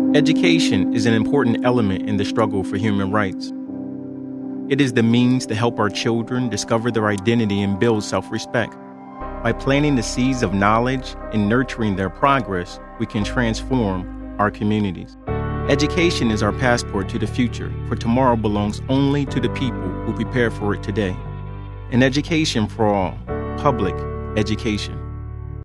Education is an important element in the struggle for human rights. It is the means to help our children discover their identity and build self-respect. By planting the seeds of knowledge and nurturing their progress, we can transform our communities. Education is our passport to the future, for tomorrow belongs only to the people who prepare for it today. An education for all, public education.